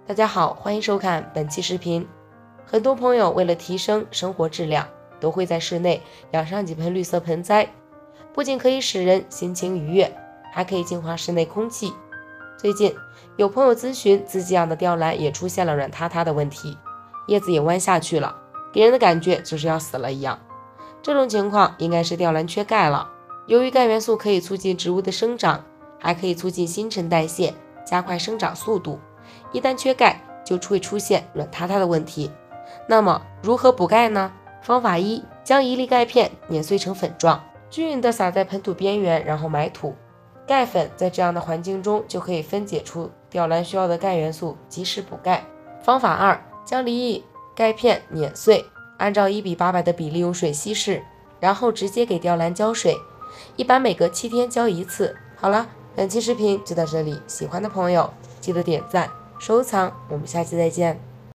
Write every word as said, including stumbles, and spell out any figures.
大家好，欢迎收看本期视频。很多朋友为了提升生活质量，都会在室内养上几盆绿色盆栽，不仅可以使人心情愉悦，还可以净化室内空气。最近有朋友咨询，自己养的吊兰也出现了软塌塌的问题，叶子也弯下去了，给人的感觉就是要死了一样。这种情况应该是吊兰缺钙了。由于钙元素可以促进植物的生长，还可以促进新陈代谢，加快生长速度。一旦缺钙，就会出现软塌塌的问题。那么如何补钙呢？方法一，将一粒钙片碾碎成粉状，均匀地撒在盆土边缘，然后埋土。钙粉在这样的环境中就可以分解出吊兰需要的钙元素，及时补钙。方法二，将一粒钙片碾碎，按照一比八百的比例用水稀释，然后直接给吊兰浇水，一般每隔七天浇一次。好了，本期视频就到这里，喜欢的朋友记得点赞收藏，我们下期再见。